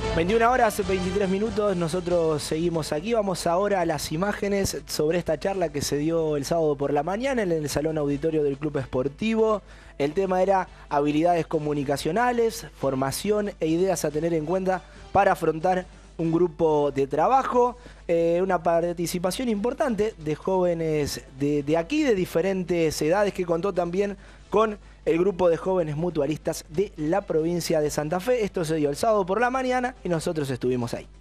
21 horas, 23 minutos, nosotros seguimos aquí. Vamos ahora a las imágenes sobre esta charla que se dio el sábado por la mañana en el Salón Auditorio del Club Esportivo. El tema era habilidades comunicacionales, formación e ideas a tener en cuenta para afrontar un grupo de trabajo. Una participación importante de jóvenes de aquí, de diferentes edades, que contó también con el grupo de jóvenes mutualistas de la provincia de Santa Fe. Esto se dio el sábado por la mañana y nosotros estuvimos ahí.